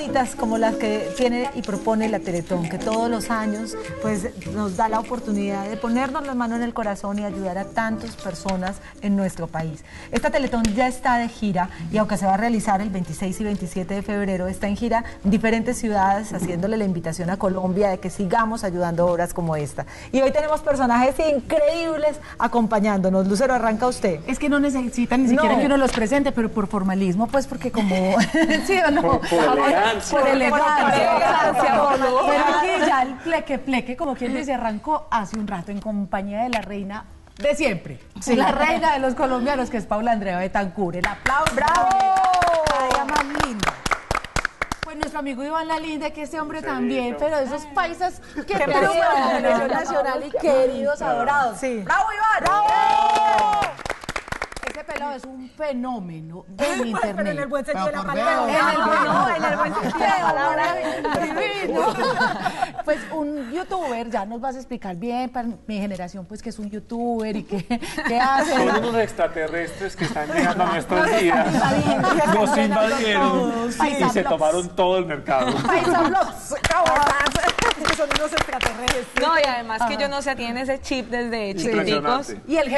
bonitas como las que tiene y propone la Teletón, que todos los años pues nos da la oportunidad de ponernos la mano en el corazón y ayudar a tantas personas en nuestro país. Esta Teletón ya está de gira y aunque se va a realizar el 26 y 27 de febrero, está en gira en diferentes ciudades haciéndole la invitación a Colombia de que sigamos ayudando obras como esta. Y hoy tenemos personajes increíbles acompañándonos. Lucero, arranca usted. Es que no necesitan ni siquiera que uno los presente, pero por formalismo, pues porque como... ¿Sí o no? Por elegancia. Por elegancia. Pero Por aquí ya el pleque, como quien dice, arrancó hace un rato en compañía de la reina de siempre. Sí. La reina de los colombianos, que es Paula Andrea Betancur. El aplauso. ¡Bravo! Ella más linda. Pues nuestro amigo Iván La Linda, que este hombre también, pero esos paisas que tenemos la televisión nacional y queridos, adorados. Sí. ¡Bravo, Iván! ¡Bravo! Ese pelado es un fenómeno del internet. Pero en el buen sentido de la palabra. En el buen sentido de la palabra. Divino. Pues un youtuber, ya nos vas a explicar bien, para mi generación, pues que es un youtuber y qué hace. Son unos extraterrestres que están llegando a nuestros días. Nos invadieron y se tomaron todo el mercado. Son unos extraterrestres. No, y además que yo no sé, tienen ese chip desde chiquiticos. Y el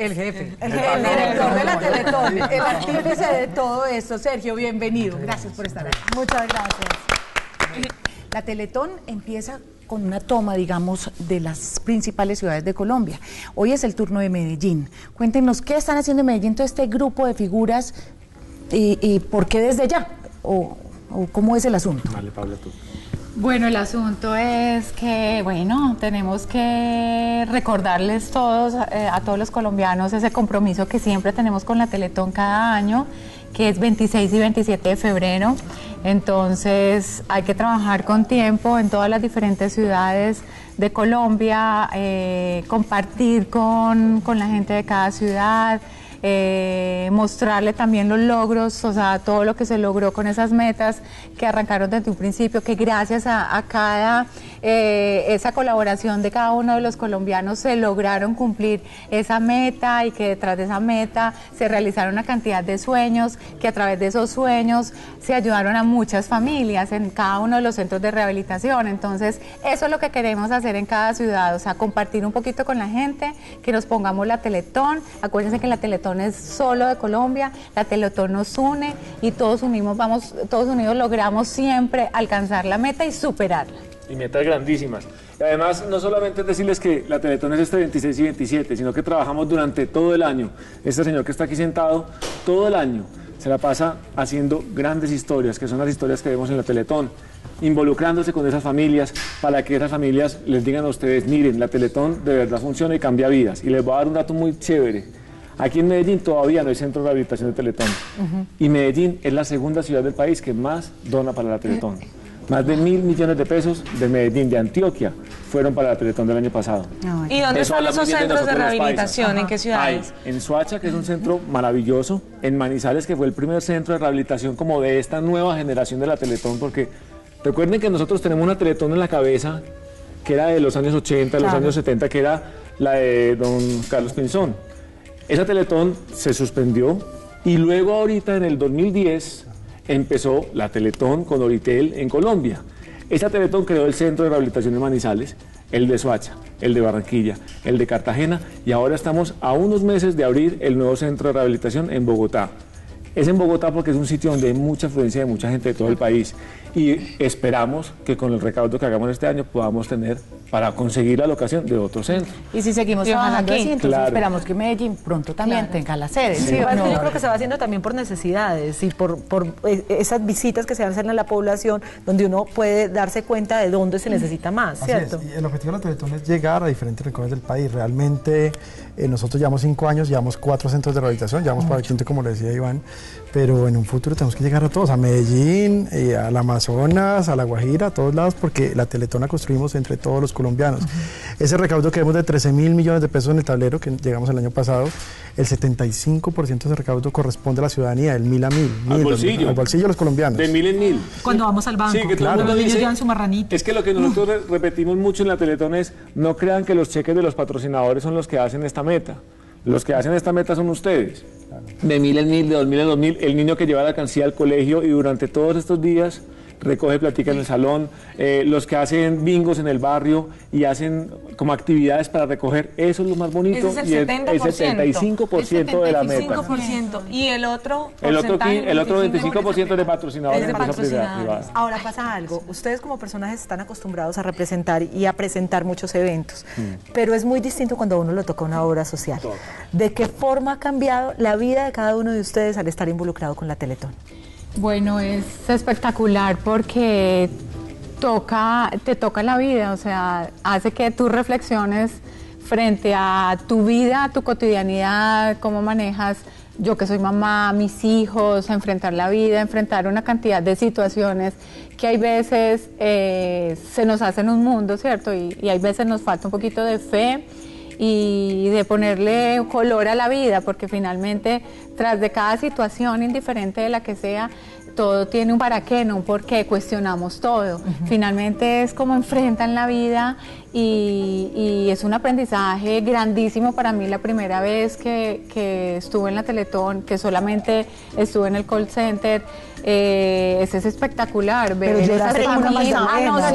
director de la Teletón, el artífice de todo esto. Sergio, bienvenido. Gracias por estar aquí. Muchas gracias. La Teletón empieza con una toma, digamos, de las principales ciudades de Colombia. Hoy es el turno de Medellín. Cuéntenos qué están haciendo en Medellín todo este grupo de figuras y por qué desde ya, o cómo es el asunto. Vale, Paula, tú. Bueno, el asunto es que, bueno, tenemos que recordarles todos, a todos los colombianos, ese compromiso que siempre tenemos con la Teletón cada año, que es 26 y 27 de febrero. Entonces hay que trabajar con tiempo en todas las diferentes ciudades de Colombia, compartir con la gente de cada ciudad, mostrarle también los logros, o sea, todo lo que se logró con esas metas que arrancaron desde un principio, que gracias a cada esa colaboración de cada uno de los colombianos se lograron cumplir esa meta y que detrás de esa meta se realizaron una cantidad de sueños, que a través de esos sueños se ayudaron a muchas familias en cada uno de los centros de rehabilitación. Entonces eso es lo que queremos hacer en cada ciudad, o sea, compartir un poquito con la gente, que nos pongamos la Teletón. Acuérdense que la Teletón es solo de Colombia, la Teletón nos une y todos unidos logramos siempre alcanzar la meta y superarla. Y metas grandísimas. Y además, no solamente es decirles que la Teletón es este 26 y 27, sino que trabajamos durante todo el año. Este señor que está aquí sentado, todo el año se la pasa haciendo grandes historias, que son las historias que vemos en la Teletón, involucrándose con esas familias, para que esas familias les digan a ustedes, miren, la Teletón de verdad funciona y cambia vidas. Y les voy a dar un dato muy chévere. Aquí en Medellín todavía no hay centro de rehabilitación de Teletón. Y Medellín es la segunda ciudad del país que más dona para la Teletón. Más de 1.000 millones de pesos de Medellín, de Antioquia, fueron para la Teletón del año pasado. ¿Y dónde están esos centros de rehabilitación? ¿En qué ciudades? Hay en Soacha, que es un centro maravilloso, en Manizales, que fue el primer centro de rehabilitación como de esta nueva generación de la Teletón, porque recuerden que nosotros tenemos una Teletón en la cabeza que era de los años 80, de los años 70, que era la de don Carlos Pinzón. Esa Teletón se suspendió y luego ahorita en el 2010 empezó la Teletón con Oritel en Colombia. Esta Teletón creó el Centro de Rehabilitación de Manizales, el de Soacha, el de Barranquilla, el de Cartagena y ahora estamos a unos meses de abrir el nuevo Centro de Rehabilitación en Bogotá. Es en Bogotá porque es un sitio donde hay mucha afluencia de mucha gente de todo el país y esperamos que con el recaudo que hagamos este año podamos tener para conseguir la locación de otro centro. Y si seguimos trabajando así, entonces esperamos que Medellín pronto también tenga la sede. Sí, yo creo que se va haciendo también por necesidades y por esas visitas que se hacen a la población donde uno puede darse cuenta de dónde se necesita más, ¿cierto? Así es. Y el objetivo de la Teletón es llegar a diferentes rincones del país. Realmente nosotros llevamos 5 años, llevamos 4 centros de rehabilitación, llevamos para el quinto, como le decía Iván, pero en un futuro tenemos que llegar a todos, a Medellín, al Amazonas, a La Guajira, a todos lados, porque la Teletón la construimos entre todos los colombianos. Ese recaudo que vemos de 13.000 millones de pesos en el tablero, que llegamos el año pasado, el 75% de ese recaudo corresponde a la ciudadanía, del 1.000 a 1.000. Al bolsillo. Al bolsillo de los colombianos. De 1.000 en 1.000. Cuando vamos al banco, sí, que claro. Ellos dice, llevan su marranito. Es que lo que nosotros repetimos mucho en la Teletón es, no crean que los cheques de los patrocinadores son los que hacen esta meta. Los que hacen esta meta son ustedes. De 1.000 en 1.000, de 2.000 en 2.000, el niño que lleva la alcancía al colegio y durante todos estos días recoge platica en el salón, los que hacen bingos en el barrio y hacen como actividades para recoger, eso es lo más bonito. Ese es y el 75% de la meta. 75%. Y el otro El otro 25% de patrocinadores Es de de empresa privada. patrocinadores. Ahora pasa algo, ustedes como personajes están acostumbrados a representar y a presentar muchos eventos, pero es muy distinto cuando a uno le toca una obra social. ¿De qué forma ha cambiado la vida de cada uno de ustedes al estar involucrado con la Teletón? Bueno, es espectacular porque te toca la vida, o sea, hace que tú reflexiones frente a tu vida, a tu cotidianidad, cómo manejas, yo que soy mamá, mis hijos, enfrentar la vida, enfrentar una cantidad de situaciones que hay veces se nos hacen un mundo, ¿cierto? Y hay veces nos falta un poquito de fe y de ponerle color a la vida, porque finalmente tras de cada situación, indiferente de la que sea, todo tiene un para qué, no un por qué, cuestionamos todo. Finalmente es como enfrentan la vida y es un aprendizaje grandísimo para mí la primera vez que estuve en la Teletón, que solamente estuve en el call center. Es espectacular ver esas familias.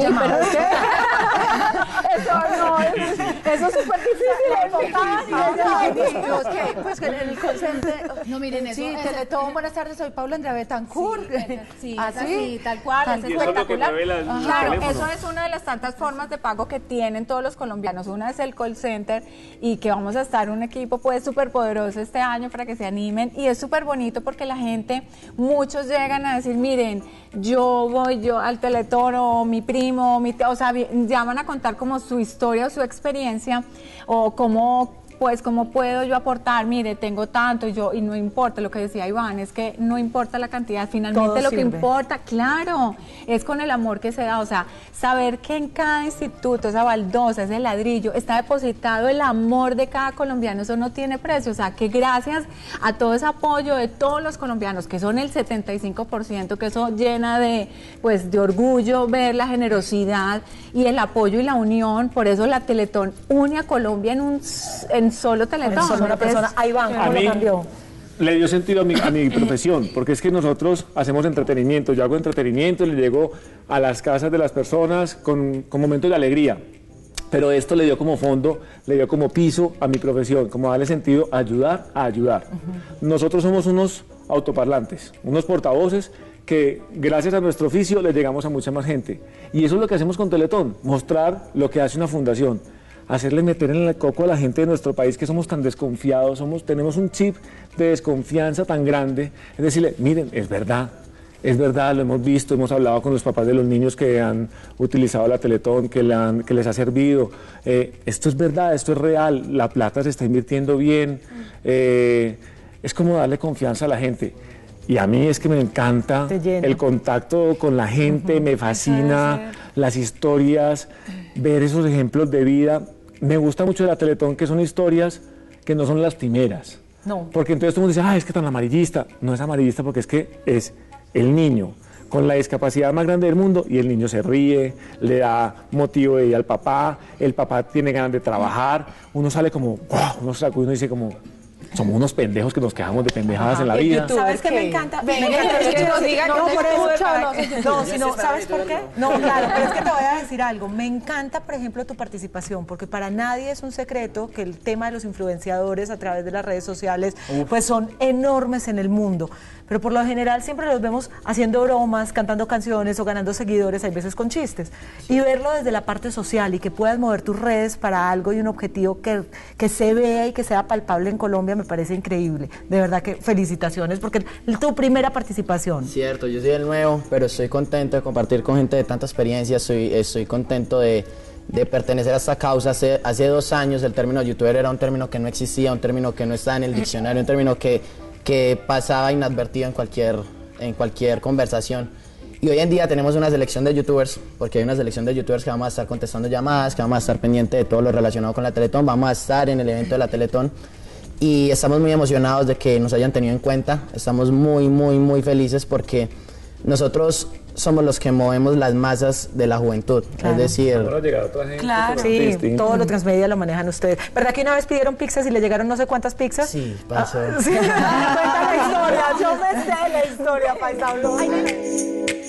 Eso es súper difícil. Pues que en el call center. No, miren, eso. Sí, Teletón, buenas tardes, soy Paula Andrea Betancourt. Sí, así, tal cual, es espectacular. Claro, eso es una de las tantas formas de pago que tienen todos los colombianos. Una es el call center y que vamos a estar un equipo pues súper poderoso este año para que se animen y es súper bonito porque la gente, muchos llegan a decir, miren, yo al Teletón o mi primo, o sea, llaman a contar como su historia o su experiencia o cómo puedo yo aportar, mire, tengo tanto, y no importa, lo que decía Iván, es que no importa la cantidad, finalmente todo lo sirve. que importa, claro, es con el amor que se da, o sea, saber que en cada instituto, esa baldosa, ese ladrillo, está depositado el amor de cada colombiano, eso no tiene precio, o sea, que gracias a todo ese apoyo de todos los colombianos, que son el 75%, que eso llena de orgullo ver la generosidad y el apoyo y la unión, por eso la Teletón une a Colombia en solo Teletón. Solo una persona. Ahí van, ¿cómo lo cambió? Le dio sentido a mi profesión, porque es que nosotros hacemos entretenimiento, yo hago entretenimiento, le llego a las casas de las personas con momentos de alegría, pero esto le dio como fondo, le dio como piso a mi profesión, como darle sentido a ayudar a ayudar. Nosotros somos unos autoparlantes, unos portavoces que gracias a nuestro oficio le llegamos a mucha más gente, y eso es lo que hacemos con Teletón, mostrar lo que hace una fundación. Hacerle meter en el coco a la gente de nuestro país que somos tan desconfiados, tenemos un chip de desconfianza tan grande, es decirle, miren, es verdad, lo hemos visto, hemos hablado con los papás de los niños que han utilizado la Teletón, que les ha servido, esto es verdad, esto es real, la plata se está invirtiendo bien, es como darle confianza a la gente. Y a mí es que me encanta el contacto con la gente, me fascina las historias, ver esos ejemplos de vida. Me gusta mucho de la Teletón que son historias que no son lastimeras. No. Porque entonces todo el mundo dice, es que tan amarillista. No es amarillista porque es que es el niño con la discapacidad más grande del mundo y el niño se ríe, le da motivo de ir al papá, el papá tiene ganas de trabajar, uno sale como, uno sacude y uno dice como, somos unos pendejos que nos quejamos de pendejadas en la vida. ¿Sabes qué me encanta? Me encanta que nos digan que ¿sabes por qué? No, claro, pero es que te voy a decir algo. Me encanta, por ejemplo, tu participación, porque para nadie es un secreto que el tema de los influenciadores a través de las redes sociales, pues son enormes en el mundo. Pero por lo general siempre los vemos haciendo bromas, cantando canciones o ganando seguidores, hay veces con chistes. Y verlo desde la parte social y que puedas mover tus redes para algo y un objetivo que se vea y que sea palpable en Colombia me parece increíble. De verdad que felicitaciones, porque tu primera participación. Cierto, yo soy el nuevo, pero estoy contento de compartir con gente de tanta experiencia, estoy contento de pertenecer a esta causa. Hace 2 años el término youtuber era un término que no existía, un término que no estaba en el diccionario, un término que pasaba inadvertido en cualquier conversación. Y hoy en día tenemos una selección de youtubers, porque hay una selección de youtubers que vamos a estar contestando llamadas, que vamos a estar pendientes de todo lo relacionado con la Teletón, vamos a estar en el evento de la Teletón y estamos muy emocionados de que nos hayan tenido en cuenta, estamos muy, muy, muy felices porque nosotros somos los que movemos las masas de la juventud, Claro. Es decir... Claro. Sí, todo lo transmedia lo manejan ustedes. ¿Verdad que una vez pidieron pizzas y le llegaron no sé cuántas pizzas? Sí, pasó. Sí. Cuenta la historia, yo me sé la historia, paisa.